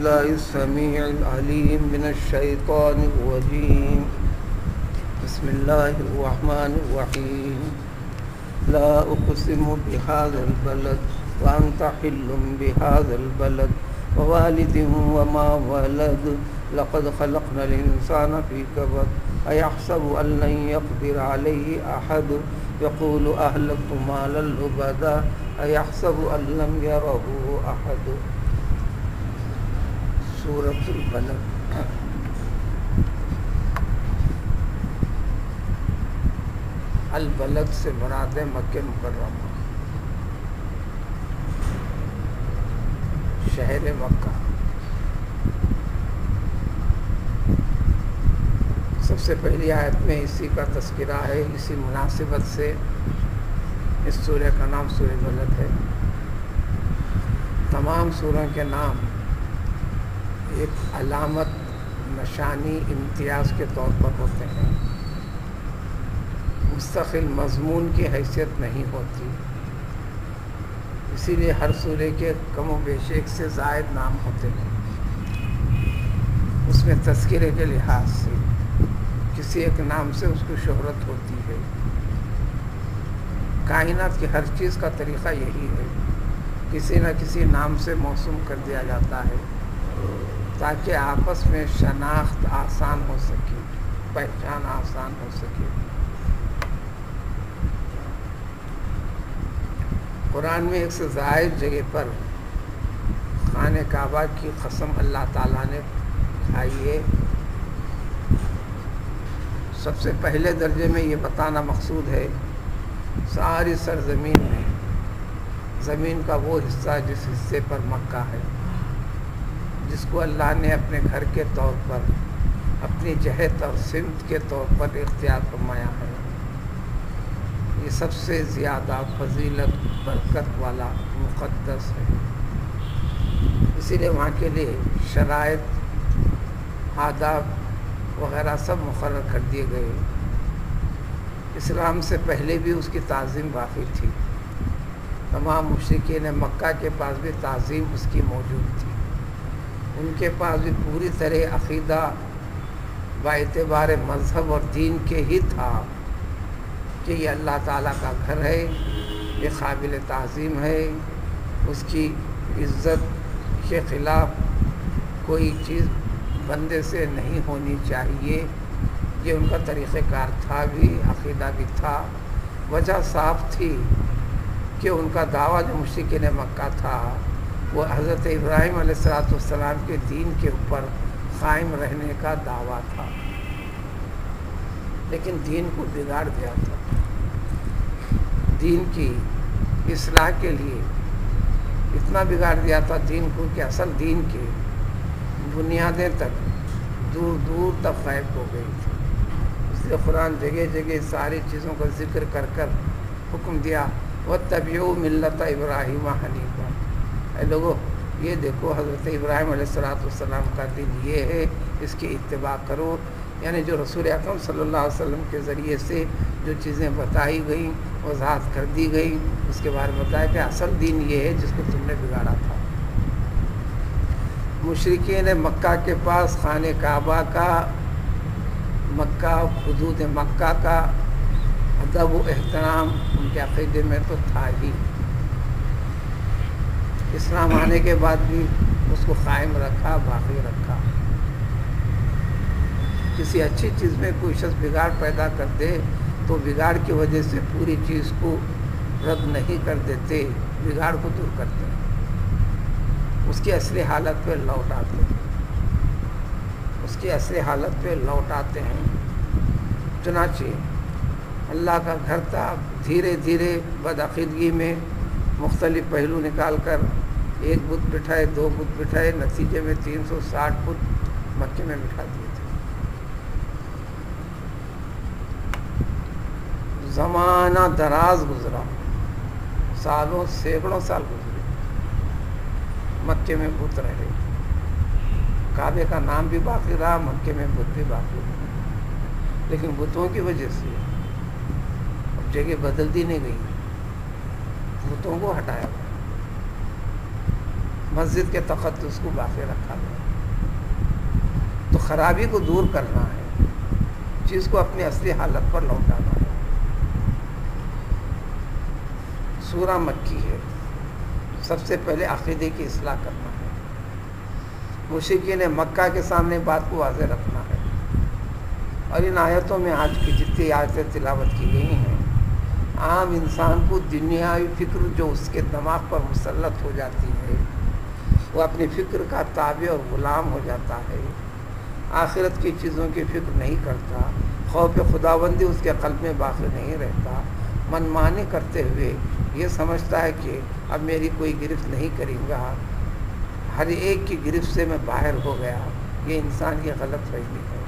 بالله السميع العليم من الشيطان الرجيم. بسم الله الرحمن الرحيم. لا أقسم بهذا البلد وأنت حل بهذا البلد ووالد وما ولد لقد خلقنا الإنسان في كبد أيحسب أن لن يقدر عليه أحد يقول أهلكت مالا لبدا أيحسب أن لم يره أحد. سورة البلد. البلد سے مراد ہے مکہ مکرمہ، شہر مکہ. سب سے پہلی آیت میں اسی کا تذکرہ ہے. اسی مناسبت سے اس سورہ کا نام سورہ بلد ہے. تمام سوروں کے نام ایک علامت، نشانی، امتیاز کے طور پر ہوتے ہیں، مستقل مضمون کی حیثیت نہیں ہوتی. اسی لیے ہر سورے کے کم و بیش ایک سے زائد نام ہوتے ہیں. اس میں تذکرے کے لحاظ سے کسی ایک نام سے اس کو شہرت ہوتی ہے. کائنات کی ہر چیز کا طریقہ یہی ہے، کسی نہ کسی نام سے موسوم کر دیا جاتا ہے تاکہ آپس میں شناخت آسان ہو سکے، پہچان آسان ہو سکے. قرآن میں ایک سے زائد جگہ پر خانہ کعبہ کی قسم اللہ تعالیٰ نے کھائی ہے. سب سے پہلے درجے میں یہ بتانا مقصود ہے ساری سرزمین میں زمین کا وہ حصہ جس حصے پر مکہ ہے، جس کو اللہ نے اپنے گھر کے طور پر، اپنی جہت اور سمت کے طور پر اختیار فرمایا ہے، یہ سب سے زیادہ فضیلت، برکت والا، مقدس ہے. اسی لیے وہاں کے لیے شرائط، آداب وغیرہ سب مقرر کر دیے گئے. اسلام سے پہلے بھی اس کی تعظیم واقع تھی. تمام مشرکین مکہ کے پاس بھی تعظیم اس کی موجود تھی. ان کے پاس بھی پوری طرح عقیدہ با اعتبار مذہب اور دین کے ہی تھا کہ یہ اللہ تعالیٰ کا گھر ہے، یہ قابل تعظیم ہے، اس کی عزت کے خلاف کوئی چیز بندے سے نہیں ہونی چاہیے. یہ ان کا طریقہ کار تھا بھی، عقیدہ بھی تھا. وجہ صاف تھی کہ ان کا دعویٰ جو مشرکین مکہ تھا وہ حضرت ابراہیم علیہ السلام کے دین کے اوپر قائم رہنے کا دعویٰ تھا، لیکن دین کو بگاڑ دیا تھا. دین کی اصلاح کے لیے اتنا بگاڑ دیا تھا دین کو کہ اصل دین کے بنیادیں تک دور دور تک غائب ہو گئی تھی. اس لیے قرآن جگہ جگہ ساری چیزوں کا ذکر کر کر حکم دیا وَاتَّبِعُوا مِلَّةَ إِبْرَاهِيمَ حَنِيفًا. اے لوگو، یہ دیکھو حضرت ابراہیم علیہ السلام کا دین یہ ہے، اس کی اتباع کرو. یعنی جو رسول اکرم صلی اللہ علیہ وسلم کے ذریعے سے جو چیزیں بتائی گئیں، وضاحت کر دی گئی، اس کے بارے میں بتایا کہ اصل دین یہ ہے جس کو تم نے بگاڑا تھا. مشرکین مکہ کے پاس خانہ کعبہ کا، مکہ، حدود مکہ کا ادب و احترام ان کے عقیدے میں تو تھا ہی. اسلام آنے کے بعد بھی اس کو قائم رکھا، باقی رکھا. کسی اچھی چیز میں کوئی شخص بگاڑ پیدا کر دے تو بگاڑ کی وجہ سے پوری چیز کو رد نہیں کر دیتے، بگاڑ کو دور کرتے ہیں، اس کی اصلی حالت پہ لوٹ آتے ہیں، اس کی اصلی حالت پہ لوٹ آتے ہیں. چنانچہ اللہ کا گھر تھا، دھیرے دھیرے بدعقیدگی میں مختلف پہلو نکال کر ایک بت بٹھائے، دو بت بٹھائے، نتیجے میں 360 بت مکے میں بٹھا دیے تھے. زمانہ دراز گزرا، سالوں، سینکڑوں سال گزرے، مکے میں بت رہے. کعبے کا نام بھی باقی رہا، مکے میں بت بھی باقی رہا. لیکن بتوں کی وجہ سے اب جگہ بدل دی نہیں گئی، بتوں کو ہٹایا گیا. مسجد کے تقدس کو باقی رکھا گیا. تو خرابی کو دور کرنا ہے، چیز کو اپنی اصلی حالت پر لوٹانا ہے. سورہ مکی ہے، سب سے پہلے عقیدے کی اصلاح کرنا ہے. مشرکین مکہ کے سامنے بات کو واضح رکھنا ہے. اور ان آیتوں میں آج کی جتنی آیتیں تلاوت کی گئی ہیں، عام انسان کو دنیاوی فکر جو اس کے دماغ پر مسلط ہو جاتی ہے، وہ اپنی فکر کا تابع اور غلام ہو جاتا ہے. آخرت کی چیزوں کی فکر نہیں کرتا، خوف خداوندی اس کے قلب میں باقی نہیں رہتا. منمانی کرتے ہوئے یہ سمجھتا ہے کہ اب میری کوئی گرفت نہیں کرے گا، ہر ایک کی گرفت سے میں باہر ہو گیا. یہ انسان کی غلط فہمی ہے.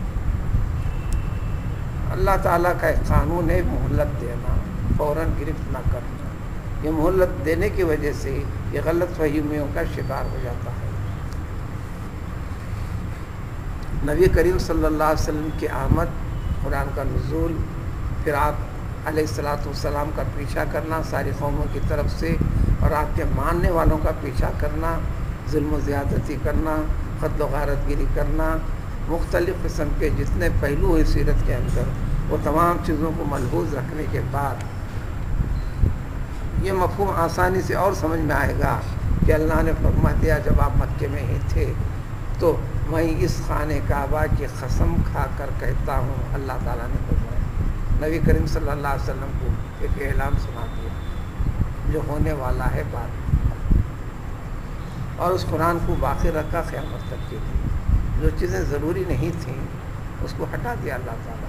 اللہ تعالیٰ کا ایک قانون ہے مہلت دینا، فوراً گرفت نہ کرنا. یہ مہلت دینے کی وجہ سے یہ غلط فہمیوں کا شکار ہو جاتا ہے. نبی کریم صلی اللہ علیہ وسلم کی آمد، قرآن کا نزول، پھر آپ علیہ السلام کا پیچھا کرنا ساری قوموں کی طرف سے، اور آپ کے ماننے والوں کا پیچھا کرنا، ظلم و زیادتی کرنا، قتل و غارت گیری کرنا، مختلف قسم کے جتنے پہلو ہیں سیرت کے اندر، وہ تمام چیزوں کو ملحوظ رکھنے کے بعد یہ مفہوم آسانی سے اور سمجھ میں آئے گا کہ اللہ نے فرما دیا جب آپ مکے میں ہی تھے تو میں اس خانہ کعبہ کی قسم کھا کر کہتا ہوں. اللہ تعالیٰ نے فرمایا، نبی کریم صلی اللہ علیہ وسلم کو ایک اعلان سنا دیا جو ہونے والا ہے بات، اور اس قرآن کو باقی رکھا قیامت تک کے لیے. جو چیزیں ضروری نہیں تھیں اس کو ہٹا دیا اللہ تعالیٰ.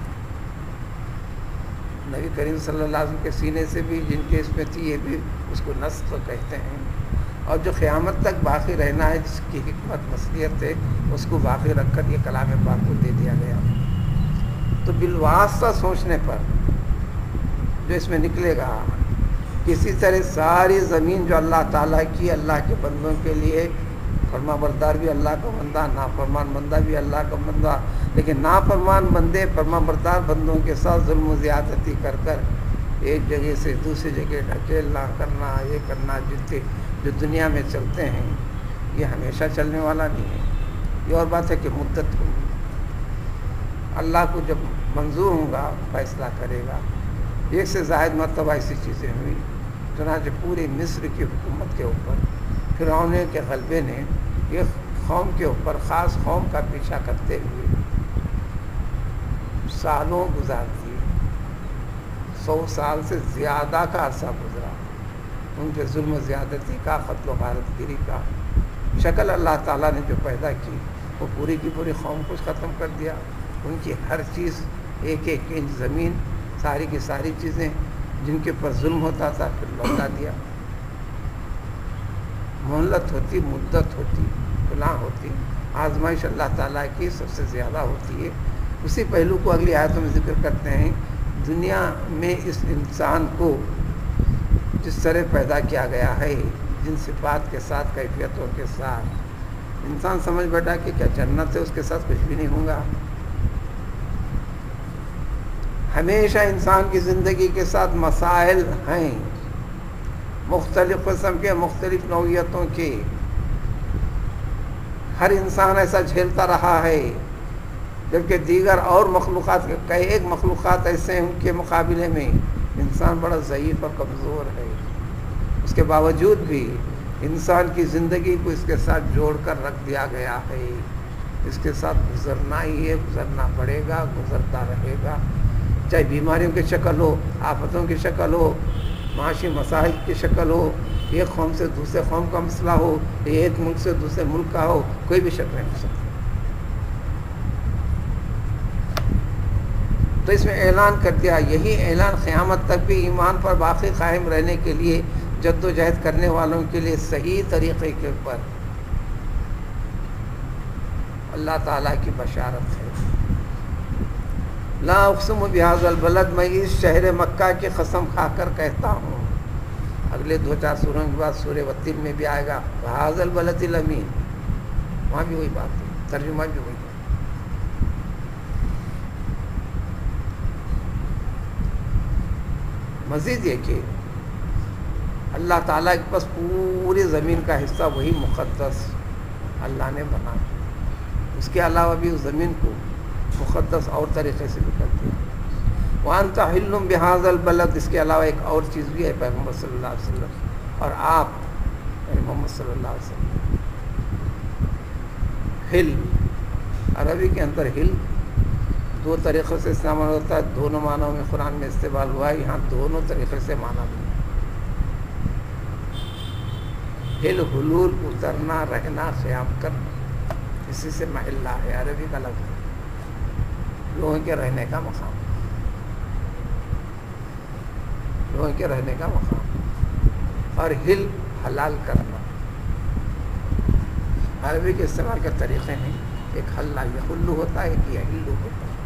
نبی کریم صلی اللہ علیہ وسلم کے سینے سے بھی جن کے اس میں تھی، یہ بھی اس کو نسخ کہتے ہیں. اور جو قیامت تک باقی رہنا ہے، جس کی حکمت مصلیحت ہے، اس کو باقی رکھ کر یہ کلام پاک کو دے دیا گیا. تو بالواسطہ سوچنے پر جو اس میں نکلے گا، کسی طرح ساری زمین جو اللہ تعالیٰ کی، اللہ کے بندوں کے لیے، فرما بردار بھی اللہ کا بندہ، نافرمان بندہ بھی اللہ کا بندہ، لیکن نافرمان بندے فرما بردار بندوں کے ساتھ ظلم و زیادتی کر کر ایک جگہ سے دوسری جگہ ڈھکیلنا کرنا، یہ کرنا، جو دنیا میں چلتے ہیں یہ ہمیشہ چلنے والا نہیں ہے. یہ اور بات ہے کہ مدت ہوگی، اللہ کو جب منظور ہوگا فیصلہ کرے گا. ایک سے زائد مرتبہ ایسی چیزیں ہوئی، چنانچہ پوری مصر کی حکومت کے اوپر فرعون کے غلبے نے ایک قوم کے اوپر، خاص قوم کا پیچھا کرتے ہوئے سالوں گزار دیے. 100 سال سے زیادہ کا عرصہ گزرا. ان کے ظلم و زیادتی کا، قتل و غارت گیری کا شکل اللہ تعالیٰ نے جو پیدا کی، وہ پوری کی پوری قوم کو ختم کر دیا. ان کی ہر چیز، ایک ایک انچ زمین، ساری کی ساری چیزیں جن کے اوپر ظلم ہوتا تھا پھر لوٹا دیا. مہلت ہوتی، مدت ہوتی، گناہ ہوتی، آزمائش اللہ تعالیٰ کی سب سے زیادہ ہوتی ہے. اسی پہلو کو اگلی آیتوں میں ذکر کرتے ہیں. دنیا میں اس انسان کو جس طرح پیدا کیا گیا ہے، جن صفات کے ساتھ، کیفیتوں کے ساتھ، انسان سمجھ بیٹھا کہ کیا جنت ہے، اس کے ساتھ کچھ بھی نہیں ہوگا. ہمیشہ انسان کی زندگی کے ساتھ مسائل ہیں، مختلف قسم کے، مختلف نوعیتوں کے. ہر انسان ایسا جھیلتا رہا ہے، جبکہ دیگر اور مخلوقات کے کئی ایک مخلوقات ایسے ہیں، ان کے مقابلے میں انسان بڑا ضعیف اور کمزور ہے. اس کے باوجود بھی انسان کی زندگی کو اس کے ساتھ جوڑ کر رکھ دیا گیا ہے. اس کے ساتھ گزرنا ہی ہے، گزرنا پڑے گا، گزرتا رہے گا. چاہے بیماریوں کی شکل ہو، آفتوں کی شکل ہو، معاشی مسائل کی شکل ہو، ایک قوم سے دوسرے قوم کا مسئلہ ہو، ایک ملک سے دوسرے ملک کا ہو، کوئی بھی شک نہیں ہو سکتا. تو اس میں اعلان کر دیا. یہی اعلان قیامت تک بھی ایمان پر باقی قائم رہنے کے لیے، جد و جہد کرنے والوں کے لیے صحیح طریقے کے اوپر اللہ تعالیٰ کی بشارت ہے. لا اقسم بہذا البلد، میں اس شہر مکہ کی قسم کھا کر کہتا ہوں. اگلے 2-4 سوروں کے بعد سورہ والتین میں بھی آئے گا بہذا البلد الامین، وہاں بھی وہی بات ہے، ترجمہ بھی وہی ہے. مزید یہ کہ اللہ تعالیٰ کے پاس پوری زمین کا حصہ وہی مقدس اللہ نے بنا دیا، اس کے علاوہ بھی اس زمین کو مقدس اور طریقے سے بھی کر دیا۔ وَأَنْتَ حِلٌّ بِهَذَا الْبَلَدِ، اس کے علاوہ ایک اور چیز بھی ہے پیغمبر صلی اللہ علیہ وسلم اور آپ یعنی محمد صلی اللہ علیہ وسلم۔ حل، عربی کے اندر حل دو طریقوں سے استعمال ہوتا ہے، دونوں معنوں میں قرآن میں استعمال ہوا ہے، یہاں دونوں طریقے سے معنی بھی ہے۔ حل حلول، اترنا، رہنا، قیام کرنا، اسی سے محلہ ہے، عربی کا لفظ ہے، لوگوں کے رہنے کا مقام، لوگوں کے رہنے کا مقام۔ اور حل حلال کرنا، عربی کے استعمال کے طریقے ہیں، ایک حلہ یحلو ہوتا ہے، ایک یحلو ہوتا ہے،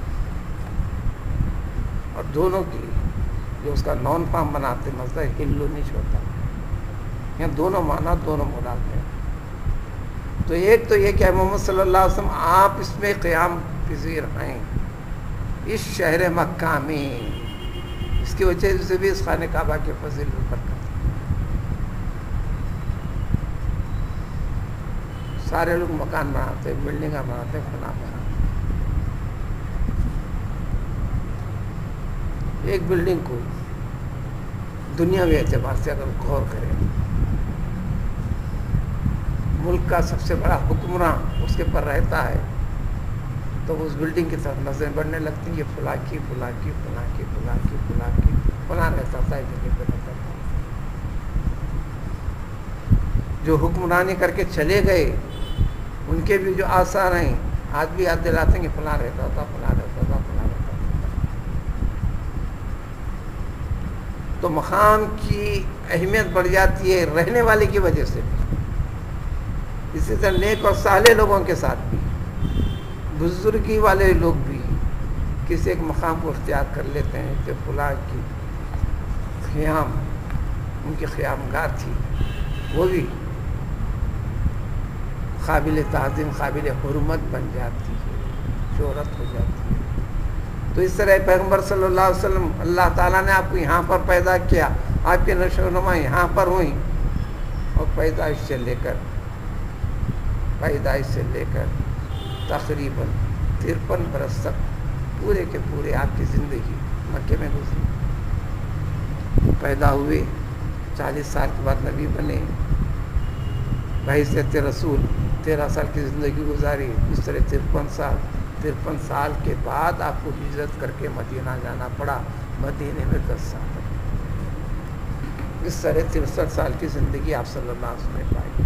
اور دونوں کی جو اس کا نون فارم بناتے مصدر حلو نش ہوتا ہے، یہاں دونوں معنی دونوں مراد ہیں۔ تو ایک تو یہ کہ محمد صلی اللہ علیہ وسلم آپ اس میں قیام پذیر ہیں، اس شہر مکہ میں، اس کی وجہ سے بھی اس خانہ کعبہ کے فضل میں برکت ہے۔ سارے لوگ مکان بناتے، بلڈنگاں بناتے، فنا بناتے، ایک بلڈنگ کو دنیاوی اعتبار سے اگر غور کریں، ملک کا سب سے بڑا حکمراں اس کے پر رہتا ہے تو اس بلڈنگ کی طرف نظریں بڑھنے لگتی ہیں، یہ فلاں کی فلاں کی فلاں کی فلاں کی فلاں کی فلاں رہتا تھا، جگہ پہ رہتا تھا۔ جو حکمرانی کر کے چلے گئے ان کے بھی جو آثار ہیں آج بھی یاد دلاتے ہیں کہ فلاں رہتا تھا، فلاں رہتا تھا، فلاں رہتا تھا۔ تو مقام کی اہمیت بڑھ جاتی ہے رہنے والے کی وجہ سے بھی، اسی طرح نیک اور صالح لوگوں کے ساتھ بھی، بزرگی والے لوگ بھی کسی ایک مقام کو اختیار کر لیتے ہیں کہ فلاں کی خیام، ان کی خیام گاہ تھی، وہ بھی قابل تعظیم، قابل حرمت بن جاتی ہے، شہرت ہو جاتی ہے۔ تو اس طرح پیغمبر صلی اللہ علیہ وسلم، اللہ تعالیٰ نے آپ کو یہاں پر پیدا کیا، آپ کے نشو و نما یہاں پر ہوئی، اور پیدائش سے لے کر تقریباً 53 برس تک پورے کے پورے آپ کی زندگی مکے میں گزری۔ پیدا ہوئے، 40 سال کے بعد نبی بنے، بحیثیت رسول 13 سال کی زندگی گزاری، اس طرح 53 سال کے بعد آپ کو ہجرت کر کے مدینہ جانا پڑا، مدینے میں 10 سال، اس طرح 63 سال کی زندگی آپ صلی اللہ علیہ وسلم نے پائی۔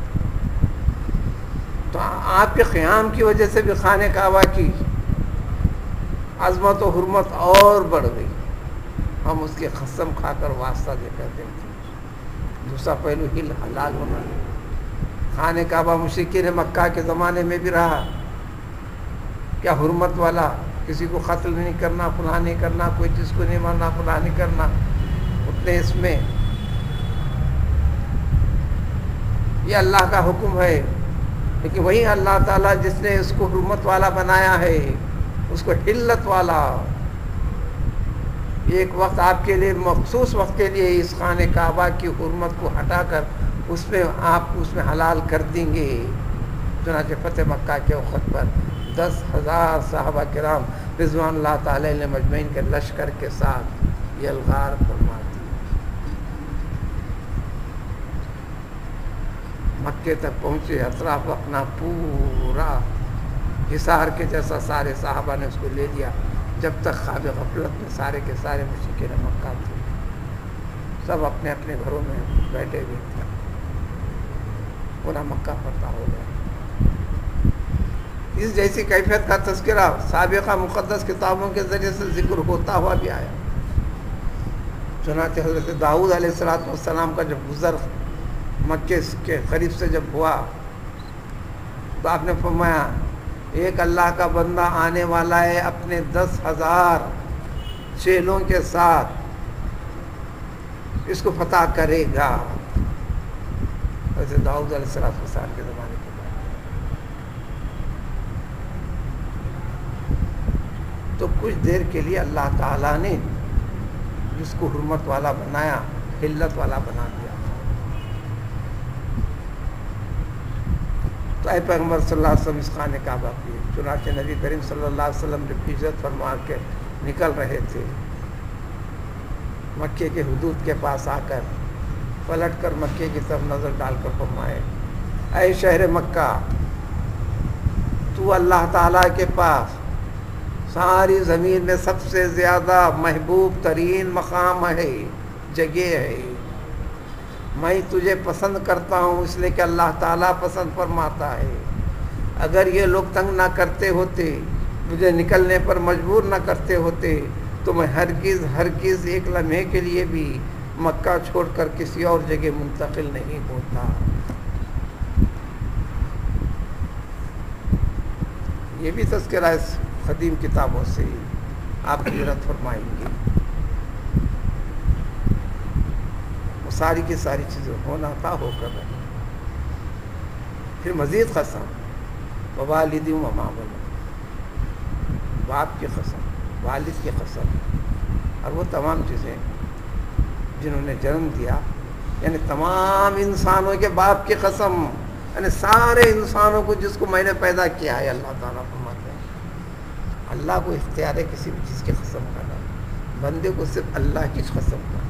تو آپ کے قیام کی وجہ سے بھی خانہ کعبہ کی عظمت و حرمت اور بڑھ گئی، ہم اس کی قسم کھا کر واسطہ دے کر دیتے ہیں۔ دوسرا پہلو حل حلال ہونا، خانہ کعبہ مشرکین مکہ کے زمانے میں بھی رہا، کیا حرمت والا، کسی کو قتل نہیں کرنا، فلاں نہیں کرنا، کوئی چیز کو نہیں مارنا، فلاں نہیں کرنا، اتنے اس میں یہ اللہ کا حکم ہے، لیکن وہی اللہ تعالیٰ جس نے اس کو حرمت والا بنایا ہے، اس کو حلت والا، ایک وقت آپ کے لیے، مخصوص وقت کے لیے اس خانہ کعبہ کی حرمت کو ہٹا کر اس میں آپ اس میں حلال کر دیں گے۔ چنانچہ فتح مکہ کے وقت پر 10,000 صحابہ کرام رضوان اللہ تعالی علیہ مجمعین کے لشکر کے ساتھ یہ الغار فرما دی، مکے تک پہنچے، اطراف اپنا پورا حصار کے جیسا سارے صحابہ نے اس کو لے لیا، جب تک خواب غفلت میں سارے کے سارے مشرکین مکہ تھے، سب اپنے اپنے گھروں میں بیٹھے ہوئے تھے، پورا مکہ فتح ہو گیا۔ اس جیسی کیفیت کا تذکرہ سابقہ مقدس کتابوں کے ذریعے سے ذکر ہوتا ہوا بھی آیا۔ چنانچہ حضرت داؤد علیہ السلام کا جب گزر مکے کے قریب سے جب ہوا تو آپ نے فرمایا ایک اللہ کا بندہ آنے والا ہے اپنے 10,000 چیلوں کے ساتھ، اس کو فتح کرے گا۔ حضرت داؤد علیہ السلام کے زمانے کے بعد تو کچھ دیر کے لیے اللہ تعالیٰ نے جس کو حرمت والا بنایا، حلت والا بنا دیا، تو اے پیغمبر صلی اللہ علیہ وسلم اس خانہ کعبہ کی. چنانچہ نبی کریم صلی اللہ علیہ وسلم جب ہجرت فرما کے نکل رہے تھے مکے کے حدود کے پاس آ کر پلٹ کر مکے کی طرف نظر ڈال کر فرمائے اے شہر مکہ تو اللہ تعالیٰ کے پاس ساری زمین میں سب سے زیادہ محبوب ترین مقام ہے، جگہ ہے. میں تجھے پسند کرتا ہوں اس لیے کہ اللہ تعالیٰ پسند فرماتا ہے. اگر یہ لوگ تنگ نہ کرتے ہوتے، مجھے نکلنے پر مجبور نہ کرتے ہوتے تو میں ہرگز ایک لمحے کے لیے بھی مکہ چھوڑ کر کسی اور جگہ منتقل نہیں ہوتا. یہ بھی تذکرہ اس قدیم کتابوں سے آپ ہجرت فرمائیں گے. وہ ساری کی ساری چیزیں ہونا تھا، ہو کر رہی. پھر مزید قسم ووالد وما ولد، باپ کی قسم، والد کی قسم، اور وہ تمام چیزیں جنہوں نے جنم دیا، یعنی تمام انسانوں کے باپ کی قسم، یعنی سارے انسانوں کو جس کو میں نے پیدا کیا ہے. اللہ تعالیٰ فرماتے ہیں اللہ کو اختیار ہے کسی بھی چیز کی قسم کرنا، بندے کو صرف اللہ کی قسم کرنا.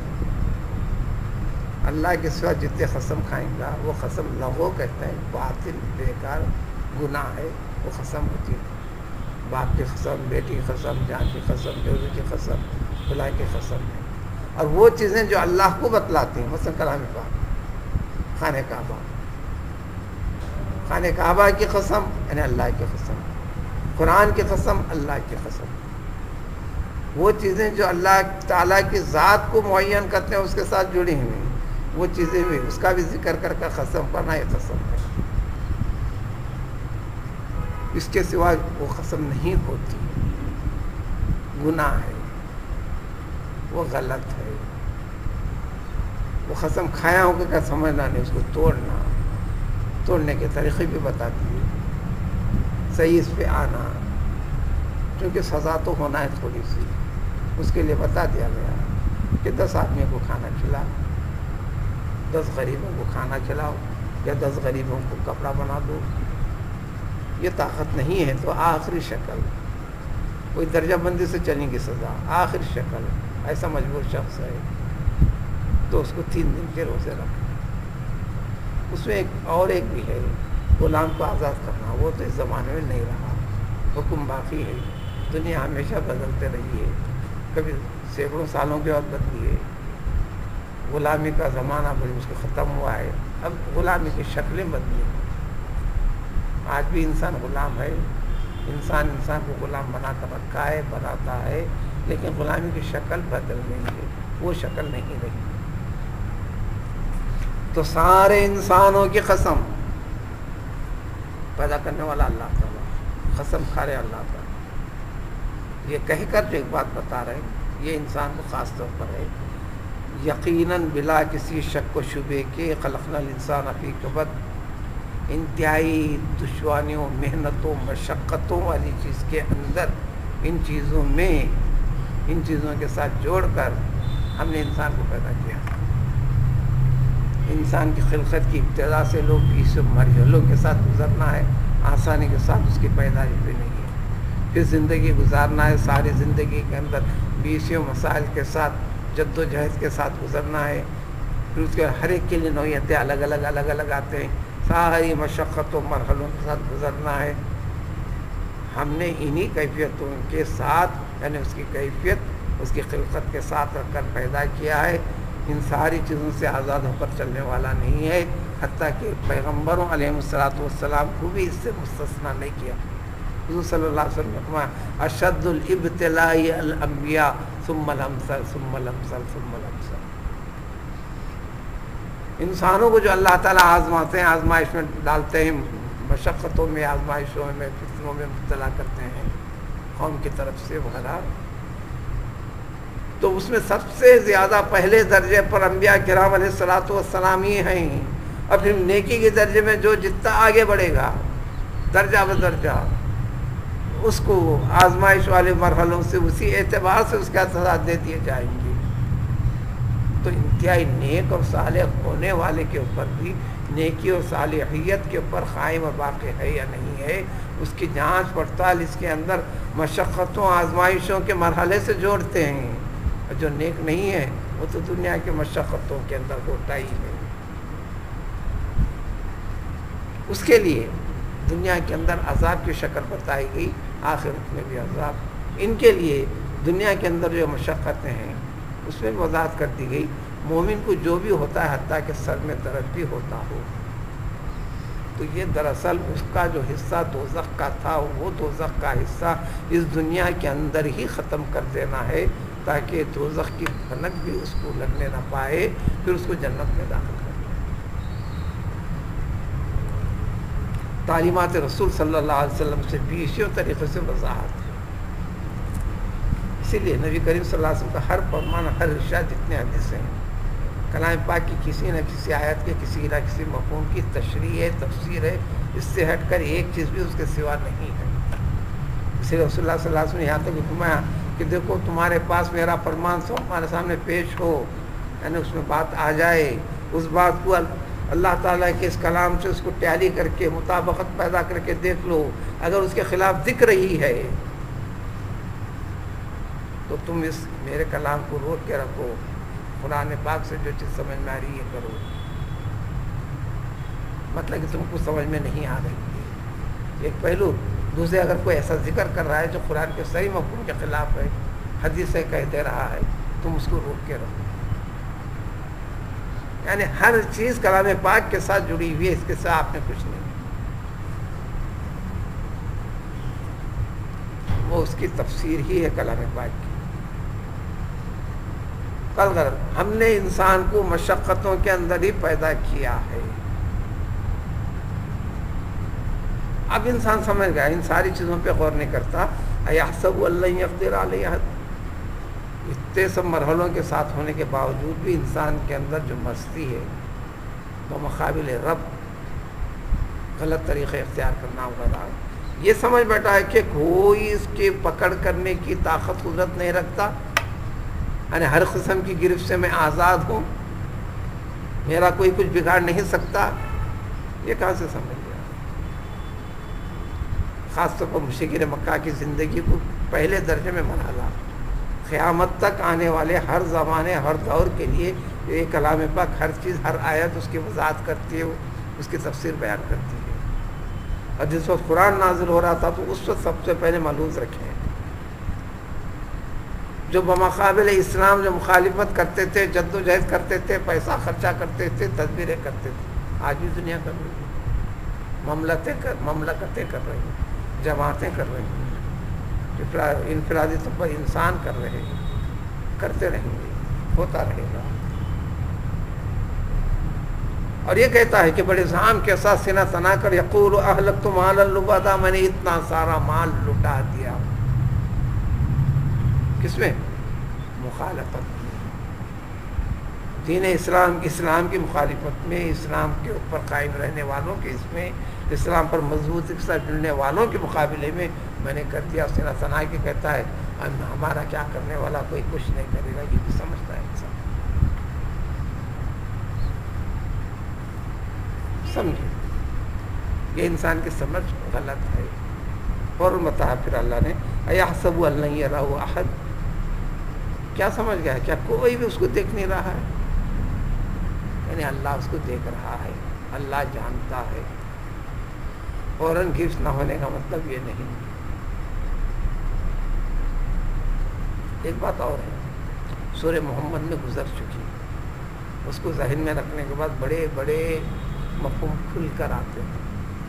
اللہ کے سوا جتنے قسم کھائیں گا وہ قسم لغو کہتے ہیں، باطل بیکار گناہ ہے، وہ قسم ہوتی ہے. باپ کی قسم، بیٹی کی قسم، جان کی قسم، بیوی کی قسم، خدا کی قسم ہے. اور وہ چیزیں جو اللہ کو بتلاتی ہیں، مثلا کلام پاک، خانہ کعبہ، خانہ کعبہ کی قسم یعنی اللہ کی قسم، قرآن کی قسم اللہ کی قسم. وہ چیزیں جو اللہ تعالیٰ کی ذات کو معین کرتے ہیں اس کے ساتھ جڑی ہوئی، وہ چیزیں بھی اس کا بھی ذکر کر کے قسم کرنا یہ قسم ہے. اس کے سوا وہ قسم نہیں ہوتی، گناہ ہے، وہ غلط ہے. وہ قسم کھایا ہو کہ سمجھنا نہیں، اس کو توڑنے کے طریقے بھی بتاتی ہے. صحیح اس پہ آنا، کیونکہ سزا تو ہونا ہے تھوڑی سی، اس کے لیے بتا دیا گیا کہ 10 آدمیوں کو کھانا کھلا، 10 غریبوں کو کھانا کھلاؤ، یا 10 غریبوں کو کپڑا بنا دو. یہ طاقت نہیں ہے تو آخری شکل، کوئی درجہ بندی سے چلیں گی سزا، آخری شکل ایسا مجبور شخص ہے تو اس کو 3 دن کے روزے رکھنا. اس میں ایک بھی ہے، غلام کو آزاد کرنا. وہ تو اس زمانے میں نہیں رہا، حکم باقی ہے. دنیا ہمیشہ بدلتے رہی ہے، کبھی سینکڑوں سالوں کے بعد بدلی ہے. غلامی کا زمانہ اس کو ختم ہوا ہے، اب غلامی کی شکلیں بدلی. آج بھی انسان غلام ہے، انسان کو غلام بنا کر رکھا ہے، بناتا ہے، لیکن غلامی کی شکل بدل گئی ہے، وہ شکل نہیں رہی. تو سارے انسانوں کی قسم پیدا کرنے والا اللہ تعالیٰ، قسم کھا رہے اللہ تعالیٰ. یہ کہہ کر جو ایک بات بتا رہے ہیں، یہ انسان کو خاص طور پر ہے. یقیناً بلا کسی شک و شبے کے خلقنا الانسان فی کبد، انتہائی دشواریوں، محنتوں، مشقتوں والی چیز کے اندر، ان چیزوں کے ساتھ جوڑ کر ہم نے انسان کو پیدا کیا. انسان کی خلقت کی ابتدا سے لوگ 20 مرحلوں کے ساتھ گزرنا ہے، آسانی کے ساتھ اس کی پیدائش بھی نہیں ہے. پھر زندگی گزارنا ہے، ساری زندگی کے اندر 20 مسائل کے ساتھ جد و جہد کے ساتھ گزرنا ہے. پھر اس کے ہر ایک کے لیے نوعیتیں الگ الگ آتے ہیں، ساری مشقتوں مرحلوں کے ساتھ گزرنا ہے. ہم نے انہی کیفیتوں کے ساتھ، یعنی اس کی کیفیت اس کی خلقت کے ساتھ رکھ کر پیدا کیا ہے. ان ساری چیزوں سے آزاد ہو کر چلنے والا نہیں ہے، حتیٰ کہ پیغمبروں علیہ السلام کو بھی اس سے مستثنا نہیں کیا. حضور صلی اللہ علیہ وسلم نے فرمایا اشد الابتلاء الانبیاء ثم الامثل ثم الامثل ثم الامثل. انسانوں کو جو اللہ تعالیٰ آزماتے ہیں، آزمائش میں ڈالتے ہیں، مشقتوں میں، آزمائشوں میں، فتنوں میں مبتلا کرتے ہیں قوم کی طرف سے وغیرہ، تو اس میں سب سے زیادہ پہلے درجے پر انبیاء کرام علیہ الصلوۃ والسلام ہی ہیں. اور پھر نیکی کے درجے میں جو جتنا آگے بڑھے گا درجہ بدرجہ، اس کو آزمائش والے مرحلوں سے اسی اعتبار سے اس کا سزا دے دیے جائیں گے. تو انتہائی نیک اور صالح ہونے والے کے اوپر بھی نیکی اور صالحیت کے اوپر قائم اور باقی ہے یا نہیں ہے، اس کی جانچ پڑتال اس کے اندر مشقتوں آزمائشوں کے مرحلے سے جوڑتے ہیں. اور جو نیک نہیں ہے وہ تو دنیا کے مشقتوں کے اندر ہوتا ہی ہے. اس کے لیے دنیا کے اندر عذاب کی شکل بتائی گئی، آخرت میں بھی عذاب. ان کے لیے دنیا کے اندر جو مشقتیں ہیں اس میں وضاحت کر دی گئی. مومن کو جو بھی ہوتا ہے حتیٰ کہ سر میں درد بھی ہوتا ہو، تو یہ دراصل اس کا جو حصہ دوزخ کا تھا وہ دوزخ کا حصہ اس دنیا کے اندر ہی ختم کر دینا ہے، تاکہ دوزخ کی بھنک بھی اس کو لگنے نہ پائے، پھر اس کو جنت میں داخل کر دے. تعلیمات رسول صلی اللہ علیہ وسلم سے بھی اسی طریقے سے وضاحت ہے. اسی لیے نبی کریم صلی اللہ علیہ وسلم کا ہر فرمان، ہر ارشاد، جتنے حدیثیں ہیں، کلام پاک کی کسی نہ کسی آیت کے کسی نہ کسی مفہوم کی تشریح ہے، تفسیر ہے. اس سے ہٹ کر ایک چیز بھی اس کے سوا نہیں ہے. اس لیے رسول اللہ صلی اللہ علیہ وسلم نے یہاں تک فرمایا کہ دیکھو تمہارے پاس میرا فرمان سو ہمارے سامنے پیش ہو، یعنی اس میں بات آ جائے، اس بات کو اللہ تعالیٰ کے اس کلام سے اس کو ٹیلی کر کے مطابقت پیدا کر کے دیکھ لو. اگر اس کے خلاف دکھ رہی ہے تو تم اس میرے کلام کو روک کے رکھو، قرآن پاک سے جو چیز سمجھ میں آ رہی ہے کرو. مطلب کہ تم کو سمجھ میں نہیں آ رہی ہے ایک پہلو. دوسرے اگر کوئی ایسا ذکر کر رہا ہے جو قرآن کے صحیح مفہوم کے خلاف ہے، حدیث سے کہہ دے رہا ہے، تم اس کو روک کے رکھو. یعنی ہر چیز کلام پاک کے ساتھ جڑی ہوئی ہے، اس کے ساتھ آپ نے کچھ نہیں. وہ اس کی تفسیر ہی ہے کلام پاک کی. کل ہم نے انسان کو مشقتوں کے اندر ہی پیدا کیا ہے. اب انسان سمجھ گیا، ان ساری چیزوں پہ غور نہیں کرتا. ایحسب ان لن یقدر علیہ احد. اتنے سب مرحلوں کے ساتھ ہونے کے باوجود بھی انسان کے اندر جو مستی ہے وہ مقابل رب غلط طریقے اختیار کرنا ہو رہا ہے. یہ سمجھ بیٹھا ہے کہ کوئی اس کے پکڑ کرنے کی طاقت قدرت نہیں رکھتا، یعنی ہر قسم کی گرفت سے میں آزاد ہوں، میرا کوئی کچھ بگاڑ نہیں سکتا. یہ کہاں سے سمجھ گیا؟ خاص طور پر مشرکین مکہ کی زندگی کو پہلے درجے میں مرحلہ، قیامت تک آنے والے ہر زمانے ہر دور کے لیے یہ کلام پاک ہر چیز، ہر آیت اس کی وضاحت کرتی ہے، اس کی تفسیر بیان کرتی ہے. اور جس وقت قرآن نازل ہو رہا تھا تو اس وقت سب سے پہلے ملحوظ رکھیں جو بمقابل اسلام جو مخالفت کرتے تھے، جد و جہد کرتے تھے، پیسہ خرچہ کرتے تھے، تدبیریں کرتے تھے، آج بھی دنیا کر رہی ہے. مملکتیں کر رہی ہیں، جماعتیں کر رہی ہیں، انفرادی طور پر انسان کر رہے ہیں، کرتے رہیں گے، ہوتا رہے گا. اور یہ کہتا ہے کہ بڑے زعم کے ساتھ سینہ تنا کر یقول اہلکت مالا لبدا، میں نے اتنا سارا مال لٹا دیا. کس میں؟ مخالفت دین اسلام کی مخالفت میں، اسلام کے اوپر قائم رہنے والوں کے، اس میں اسلام پر مضبوط کے ساتھ جڑنے والوں کے مقابلے میں میں نے کر دیا. سینہ تنا کے کہتا ہے ہمارا کیا کرنے والا کوئی کچھ نہیں کرے گا. یہ بھی سمجھتا ہے انسان. سمجھے یہ انسان کی سمجھ غلط ہے. اور بتایا پھر اللہ نے ایحسب ان لن یرہ احد. کیا سمجھ گیا؟ کیا کوئی بھی اس کو دیکھ نہیں رہا ہے؟ یعنی اللہ اس کو دیکھ رہا ہے، اللہ جانتا ہے. فوراً گرفت نہ ہونے کا مطلب یہ نہیں. ایک بات اور ہے، سورہ محمد میں گزر چکی، اس کو ذہن میں رکھنے کے بعد بڑے بڑے مفہوم کھل کر آتے ہیں.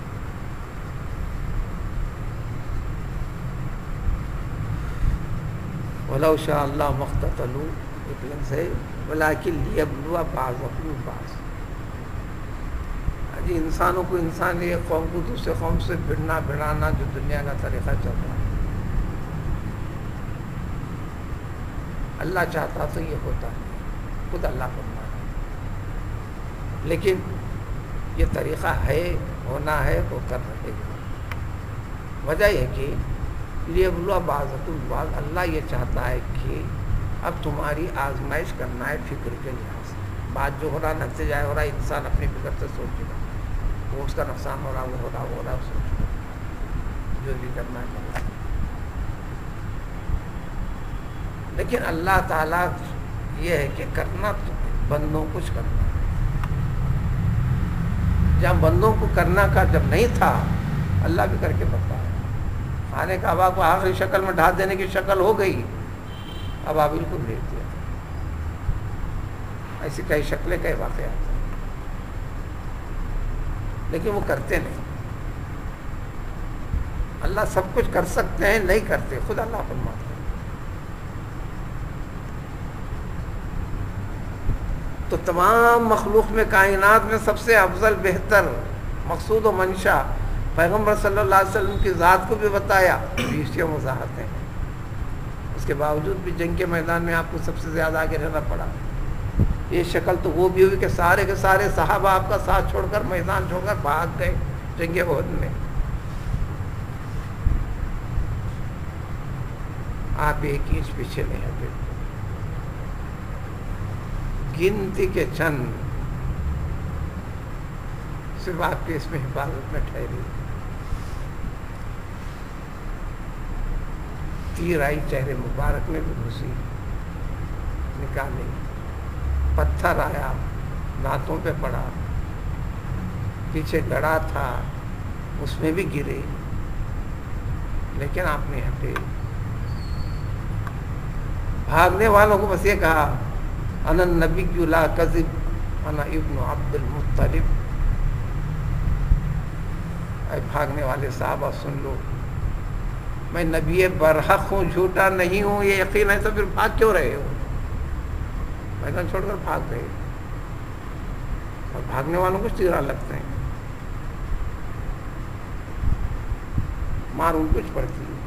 وَلَوْ شَاءَ اللَّهُ مَا اقْتَتَلُوا، ایک لفظ ہے وَلَٰكِن لِيَبْلُوَ بَعْضَكُم بِبَعْضٍ. انسانوں کو، انسان ایک قوم کو دوسرے قوم سے بھڑانا جو دنیا کا طریقہ چل رہا ہے، اللہ چاہتا تو یہ ہوتا ہے، خود اللہ فرما ہے. لیکن یہ طریقہ ہے، ہونا ہے، وہ کر رہے گا. وجہ یہ کہ لیبلوا بعضکم ببعض، اللہ یہ چاہتا ہے کہ اب تمہاری آزمائش کرنا ہے فکر کے لحاظ سے. بات جو ہو رہا نتیجہ ہو رہا انسان اپنی فکر سے سوچے گا, وہ اس کا نقصان ہو رہا وہ ہو رہا سوچے گا, جو بھی کرنا ہے. لیکن اللہ تعالیٰ یہ ہے کہ کرنا تو بندوں کچھ کرنا ہے. جب بندوں کو کرنا کا جب نہیں تھا اللہ بھی کر کے بتایا. خانے کعبہ کو آخری شکل میں ڈھا دینے کی شکل ہو گئی, اب ابابیل کو بھیج دیا. ایسی کئی شکلیں کئی واقعات ہیں, لیکن وہ کرتے نہیں. اللہ سب کچھ کر سکتے ہیں, نہیں کرتے. خود اللہ فرماتا ہے تو تمام مخلوق میں کائنات میں سب سے افضل بہتر مقصود و منشا پیغمبر صلی اللہ علیہ وسلم کی ذات کو بھی بتایا. 20 وضاحتیں ہیں, اس کے باوجود بھی جنگ کے میدان میں آپ کو سب سے زیادہ آگے رہنا پڑا. یہ شکل تو وہ بھی ہوئی کہ سارے کے سارے صحابہ آپ کا ساتھ چھوڑ کر میدان چھوڑ کر بھاگ گئے جنگ احد میں. آپ ایک انچ پیچھے نہیں ہٹے. گنتی کے چند صرف آپ کے اس میں حفاظت میں ٹھہری. تیر آئی چہرے مبارک میں بھی گھسی, نکالی. پتھر آیا دانتوں پہ پڑا, پیچھے گڑا تھا اس میں بھی گرے, لیکن آپ نے ہٹے. بھاگنے والوں کو بس یہ کہا انا النبی لا کذب انا ابن عبد المطلب. اے بھاگنے والے صحابہ سن لو, میں نبی برحق ہوں, جھوٹا نہیں ہوں. یہ یقین ہے تو پھر بھاگ کیوں رہے ہو؟ میدان چھوڑ کر بھاگ گئے. اور بھاگنے والوں کو چیرا لگتے ہیں, مار ان کچھ پڑتی ہے.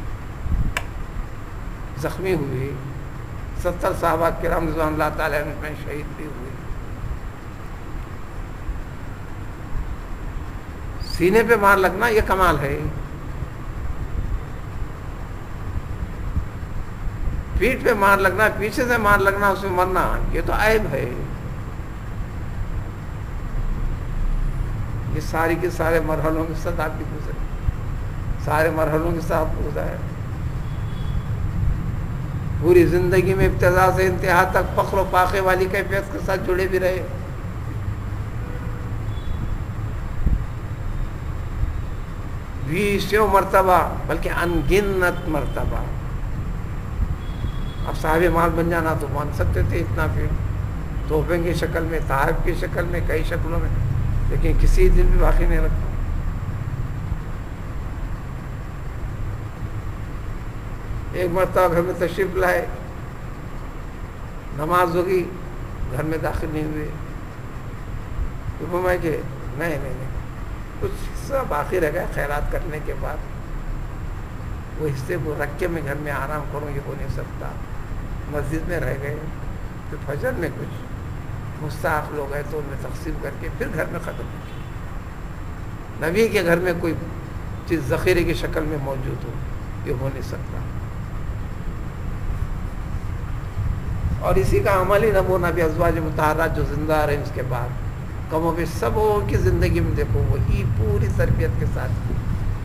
زخمی ہوئے 70 صحابہ کرام رضوان اللہ تعالیٰ عنہ میں شہید بھی ہوئے. سینے پہ مار لگنا یہ کمال ہے. پیٹھ پہ مار لگنا, پیچھے سے مار لگنا, اس میں مرنا, یہ تو عیب ہے. یہ ساری کے سارے مرحلوں کے ساتھ آپ کی گزرے, سارے مرحلوں کے ساتھ گزرے. پوری زندگی میں ابتدا سے انتہا تک فخر و فاخے والی کیفیت کے ساتھ جڑے بھی رہے. بیسوں مرتبہ, بلکہ انگنت مرتبہ. اب صاحب مال بن جانا تو مان سکتے تھے اتنا, پھر تحفے کی شکل میں, تحائف کی شکل میں, کئی شکلوں میں, لیکن کسی دن بھی باقی نہیں رکھا. ایک مرتبہ گھر میں تشریف لائے, نماز ہوگی, گھر میں داخل نہیں ہوئے. تو فرمایا کہ نہیں, کچھ حصہ باقی رہ گیا خیرات کرنے کے بعد, وہ حصے کو رکھ کے میں گھر میں آرام کروں, یہ ہو نہیں سکتا. مسجد میں رہ گئے, پھر فجر میں کچھ مستحق لوگ ہیں تو ان میں تقسیم کر کے پھر گھر میں ختم کیا. نبی کے گھر میں کوئی چیز ذخیرے کی شکل میں موجود ہو, یہ ہو نہیں سکتا. اور اسی کا عملی نمونہ بھی ازواج مطہرات جو زندہ رہے اس کے بعد, کم و بیش سب کی زندگی میں دیکھو وہی پوری تربیت کے ساتھ کی.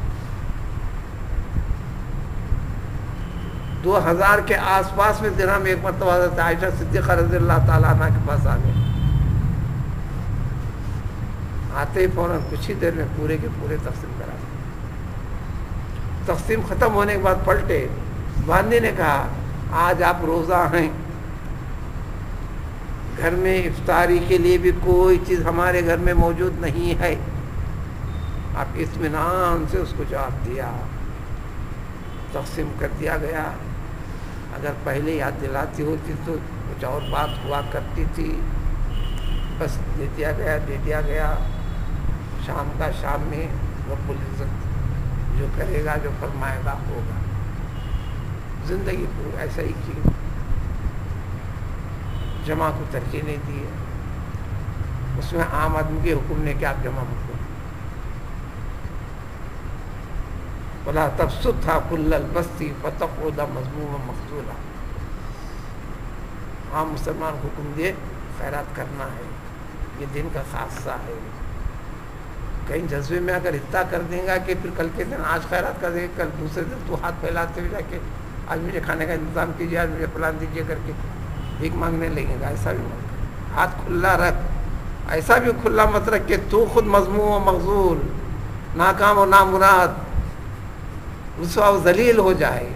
2000 کے آس پاس میں درہم ایک مرتبہ حضرت عائشہ صدیقہ رضی اللہ تعالیٰ عنہ کے پاس آ گئے. آتے ہی فوراً کچھ ہی دیر میں پورے کے پورے تقسیم کرا دیں. تقسیم ختم ہونے کے بعد پلٹے, باندھی نے کہا آج آپ روزہ ہیں, گھر میں افطاری کے لیے بھی کوئی چیز ہمارے گھر میں موجود نہیں ہے. آپ اطمینان سے اس کو جواب دیا, تقسیم کر دیا گیا. اگر پہلے یاد دلاتی ہوتی تو کچھ اور بات ہوا کرتی تھی. بس دے دیا گیا. شام کا شام میں رب العزت جو کرے گا, جو فرمائے گا ہوگا. زندگی پوری ایسا ہی کی, جمع کو ترجیح نہیں دی ہے. اس میں عام آدمی کے حکم نے کہ آپ جمع مت کرو. وَلَا تَبْسُطْهَا كُلَّ الْبَسْطِ فَتَقْعُدَ مَذْمُومًا مَخْذُولًا. عام مسلمان حکم دیے خیرات کرنا ہے، یہ دن کا خاصہ ہے. کہیں جذبے میں اگر اتنا کر دیں گا کہ پھر کل کے دن آج خیرات کر دیں گے، کل دوسرے دن تو ہاتھ پھیلاتے ہوئے جا کے آج مجھے کھانے کا انتظام کیجیے، آج مجھے پلان دیجیے کر کے بھیک مانگنے لگے گا. ایسا بھی مت کر، ہاتھ کھلا رکھ. ایسا بھی کھلا مت رکھ کہ تو خود مذموم و مغزول، ناکام و نامراد، رسوا و ذلیل ہو جائے.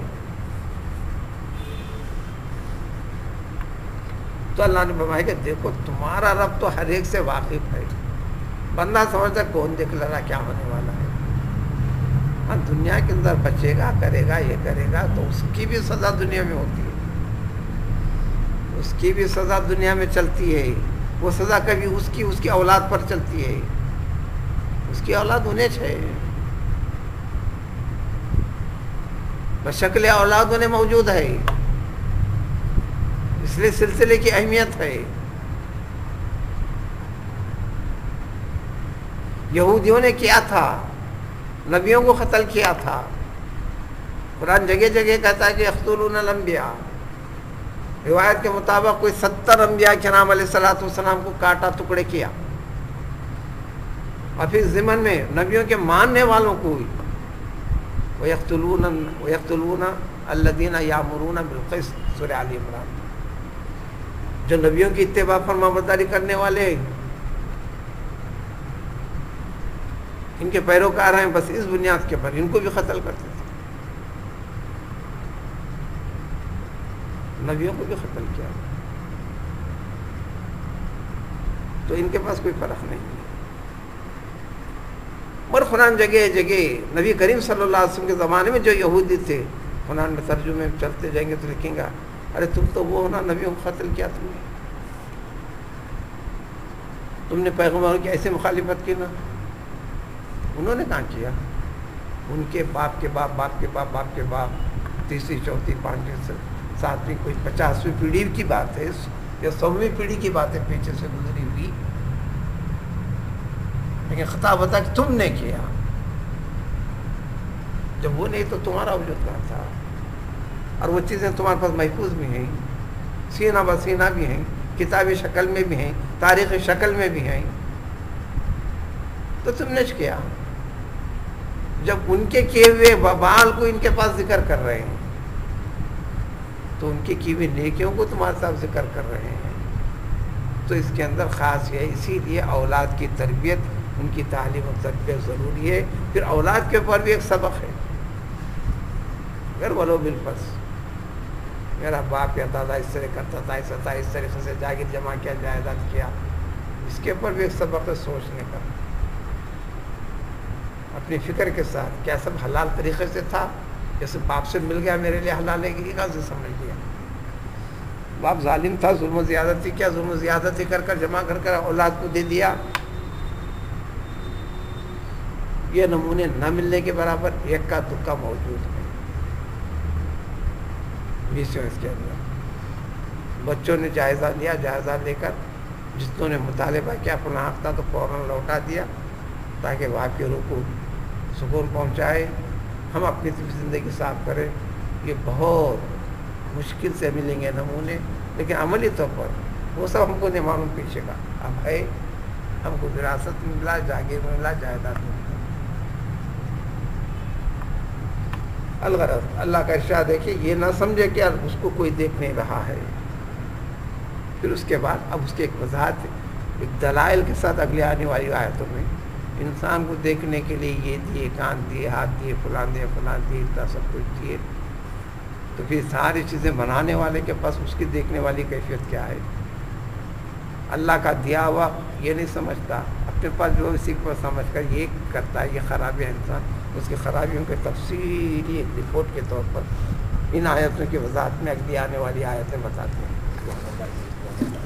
تو اللہ نے فرمایا کہ دیکھو تمہارا رب تو ہر ایک سے واقف ہے. بندہ سمجھتا ہے کون دیکھ لے رہا کیا ہونے والا ہے. ہاں دنیا کے اندر بچے گا، کرے گا، یہ کرے گا تو اس کی بھی سزا دنیا میں ہوتی ہے، اس کی بھی سزا دنیا میں چلتی ہے. وہ سزا کبھی اس کی اولاد پر چلتی ہے، اس کی اولاد انہیں چاہیے، بشکل اولاد انہیں موجود ہے. اس لیے سلسلے کی اہمیت ہے. یہودیوں نے کیا تھا، نبیوں کو قتل کیا تھا. قرآن جگہ جگہ کہتا ہے کہ یقتلون الانبیاء. روایت کے مطابق کوئی 70 انبیاء کے نام علیہ الصلوۃ والسلام کو کاٹا، ٹکڑے کیا. اور پھر ضمن میں نبیوں کے ماننے والوں کو وَيَقْتُلُونَ الَّذِينَ يَأْمُرُونَ بِالْقِسْطِ سورہ آل عمران. جو نبیوں کی اتباع فرما برداری کرنے والے ان کے پیروکار ہیں، بس اس بنیاد کے پر ان کو بھی قتل کرتے تھے. نبیوں کو بھی قتل کیا. تو ان کے پاس کوئی فرق نہیں ہے. اور قرآن جگہ جگہ نبی کریم صلی اللہ علیہ وسلم کے زمانے میں جو یہودی تھے، قرآن میں ترجمے چلتے جائیں گے تو لکھیں گا ارے تم تو وہ نا نبیوں کو قتل کیا، تم نے پیغمبروں کی ایسے مخالفت کی نا. انہوں نے کہاں کیا؟ ان کے باپ کے باپ، باپ کے باپ، باپ کے باپ، تیسری، چوتھی، پانچویں، ساتویں، کوئی 50ویں پیڑھی کی بات ہے یا 100ویں پیڑھی کی بات ہے پیچھے سے گزری ہوئی. لیکن خطا بتا کہ تم نے کیا. جب وہ نہیں تو تمہارا وجود کہاں تھا؟ اور وہ چیزیں تمہارے پاس محفوظ بھی ہیں، سینہ بسینہ بھی ہیں، کتابی شکل میں بھی ہیں، تاریخی شکل میں بھی ہیں. تو تم نے کیا. جب ان کے کیے ہوئے وبال کو ان کے پاس ذکر کر رہے ہیں تو ان کی ہوئی نیکیوں کو تمہارے ساتھ ذکر کر رہے ہیں. تو اس کے اندر خاص یہ ہے، اسی لیے اولاد کی تربیت، ان کی تعلیم و تربیت ضروری ہے. پھر اولاد کے اوپر بھی ایک سبق ہے. اگر ولو بالفرض میرا باپ یا دادا اس طرح کرتا تھا، ایسا تھا، اس طریقے سے جاگیر جمع کیا، جائیداد کیا، اس کے اوپر بھی ایک سبق ہے سوچنے کا. اپنی فکر کے ساتھ کیا سب حلال طریقے سے تھا؟ جیسے باپ سے مل گیا میرے لیے حلال ہے، یہ کہاں سے سمجھ لیا؟ باپ ظالم تھا، ظلم و زیادتی کیا، ظلم و زیادتی کر کر جمع کر کر اولاد کو دے دیا. یہ نمونے نہ ملنے کے برابر ایک کا دکا موجود ہے. اس کے اندر بچوں نے جائزہ لیا، جائزہ لے کر جتنوں نے مطالبہ کیا اپنا حق تھا تو فوراً لوٹا دیا تاکہ باپ کے روح کو سکون پہنچائے، ہم اپنی زندگی صاف کریں. یہ بہت مشکل سے ملیں گے نمونے، لیکن عملی طور پر وہ سب ہم کو نہیں معلوم پیچھے کا. اب ہے ہم کو وراثت میں ملا، جاگیر میں ملا، جائیداد میں ملا. الغرض اللہ کا ارشاد ہے کہ یہ نہ سمجھے کہ اس کو کوئی دیکھ نہیں رہا ہے. پھر اس کے بعد اب اس کی ایک وضاحت، ایک دلائل کے ساتھ اگلی آنے والی آیتوں میں انسان کو دیکھنے کے لیے یہ دیے، کان دیے، ہاتھ دیے، فلان دیے، فلان دیے، اتنا سب کچھ دیے. تو پھر ساری چیزیں بنانے والے کے پاس اس کی دیکھنے والی کیفیت کیا ہے؟ اللہ کا دیا ہوا یہ نہیں سمجھتا، اپنے پاس جو اسی کو سمجھ کر یہ کرتا ہے. یہ خرابی ہے انسان، اس کی خرابیوں کے تفصیلی ایک رپورٹ کے طور پر ان آیتوں کی وضاحت میں اگلی آنے والی آیتیں بتاتے ہیں.